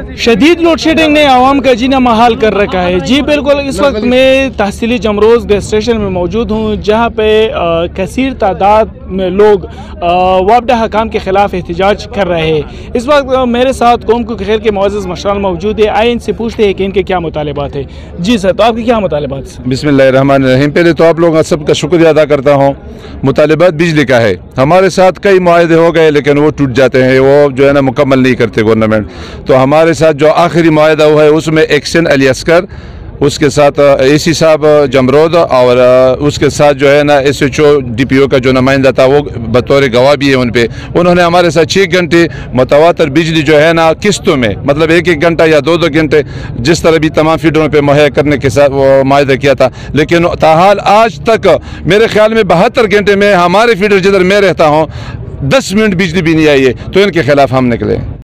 शदीद load shedding ने आवाम का जीना महाल कर रखा है। जी बिल्कुल, इस वक्त मैं तहसीली जमरोज़ गैस स्टेशन में मौजूद हूँ, जहाँ पे कसीर तादाद में लोग वापडा हकाम के ख़िलाफ़ एहतजाज कर रहे हैं। इस वक्त मेरे साथ कौम को खैर के मुअज़्ज़ज़ मशरान मौजूद है। आए इनसे पूछते हैं कि इनके क्या मुतालिबात है। जी सर, तो आपके क्या मुतालिबात हैं? बिस्मिल्लाहिर्रहमानिर्रहीम। पहले तो आप लोगों का सबका शुक्रिया अदा करता हूँ। मुतालिबात बिजली का है। हमारे साथ कई मुआहदे हो गए लेकिन वो टूट जाते हैं, वो जो है ना मुकम्मल नहीं करते गवर्नमेंट। तो हमारे साथ जो आखिरी मुआहदा हुआ है उसमें एक्सन अली अस्कर, उसके साथ एसी साहब जमरोद और उसके साथ जो है ना SHO DPO का जो नुमाइंदा था वो बतौर गवाह भी है उन पे। उन्होंने हमारे साथ 6 घंटे मुतवातर बिजली जो है ना किस्तों में, मतलब 1-1 घंटा या 2-2 घंटे जिस तरह भी तमाम फीडरों पे मुहैया करने के साथ वो मुआहदा किया था। लेकिन ताहाल आज तक मेरे ख्याल में 72 घंटे में हमारे फीडर जिधर मैं रहता हूँ 10 मिनट बिजली भी नहीं आई है। तो इनके खिलाफ हम निकले।